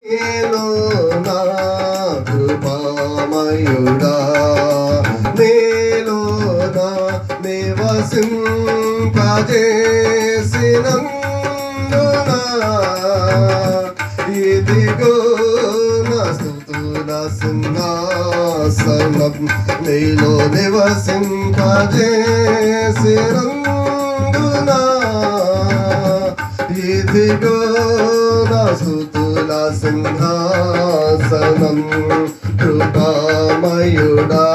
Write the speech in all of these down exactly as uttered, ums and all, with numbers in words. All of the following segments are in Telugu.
నేను నా కృపామయుడా నేను నా నివసింపజేసినందున ఇదిగో నా స్తుతుల సింహాసనం నీలో నివసింపజేసినందున ఇదిగో నా స్తుతుల సింహాసనం కృపామయుడా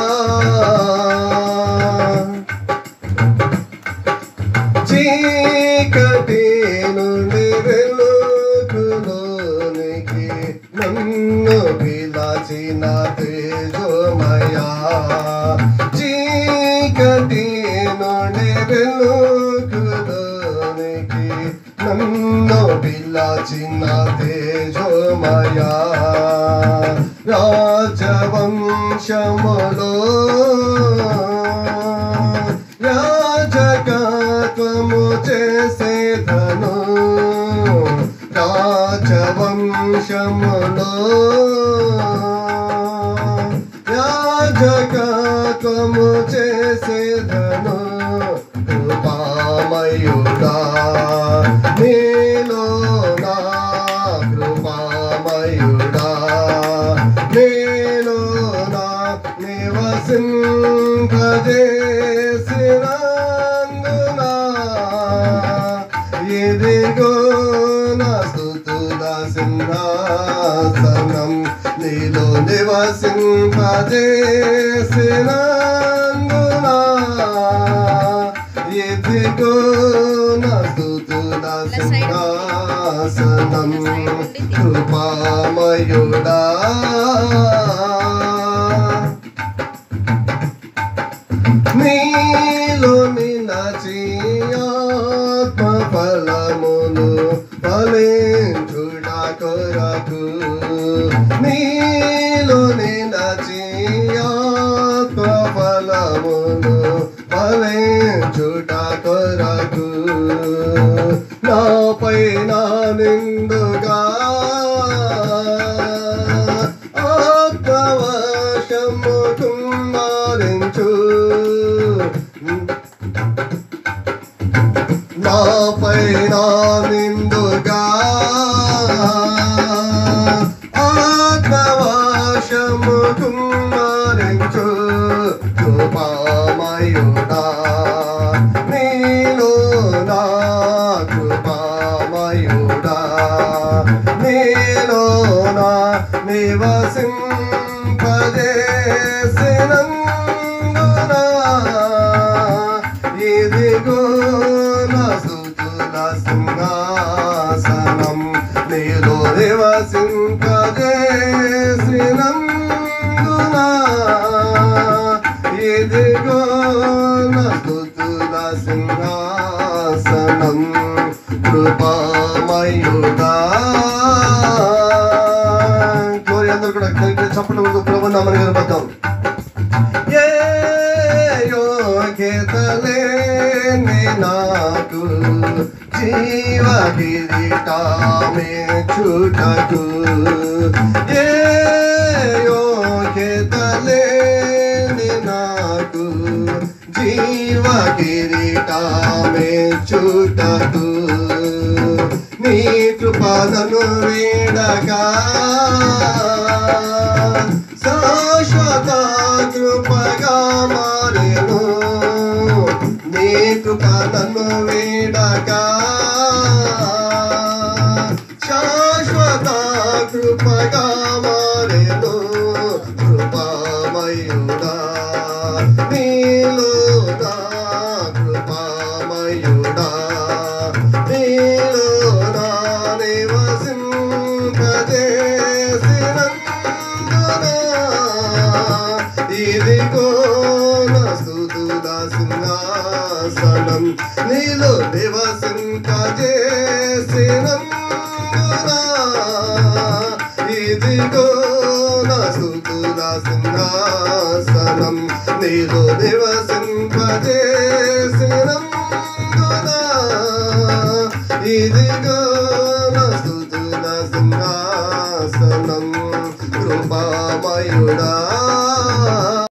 చీకటి నుండి వెలుగులోనికి నన్ను పిలచిన తేజోమయా చీకటి నుండి వెలుగులోనికి నన్ను పిలచిన తేజోమయా రాజవంశములో రాజకత్వము చేసేదను రాజవంశములో రాజకత్వము చేసేదను కృపామయుడా నీలో నా కృపామయుడా నీలో నా నివసింపజేసినందున ఇదిగో నా స్తుతుల సింహాసనం నీలో నివసింపజేసినందున ఇదిగో నా స్తుతుల సింహాసనం కృపామయుడా నీలో నిలచి ఆత్మ ఫలములు ఫలించుట కొరకు నీలో నిలచి ఆత్మ ఫలములు ఫలించుట కొరకు నాపై నా నిండుగా ఆత్మవశము కుమ్మరించు నాపై నా నిండుగా ఆత్మవశము కుమ్మరించు కృపామయుడా నీలో నా కృపామయుడా నీలో నా నివసింపజేసినందున ఇదిగో నా స్తుతుల సింహాసనం నీలో నివసింపజేసినందున ఇదిగో నా స్తుతుల సింహాసనం కృపామయుడా గ్లోరీ అందరూ కూడా చప్పట్లు ప్రభు నామమున గణపడతాం ఏ యోగ్యత లేని నాకు జీవ కిరీటమే చుటకు ఏ యోగ్యత లేని నాకు జీవ కిరీటమే చుటకు నీ కృపను వేడగా శాశ్వత కృపగా మారెను నీ కృపను వేడగా శాశ్వత కృపగా మారెను కృపామయుడా నీలో నా కృపామయుడా నీలో నా నివసింపజేసినందున ఇదిగో నా స్తుతుల సింహాసనం నీలో నివసింపజేసినందున ఇదిగో నా స్తుతుల సింహాసనం నీలో నివసింపజేసినందున ఇదిగో నా స్తుతుల సింహాసనం కృపామయుడా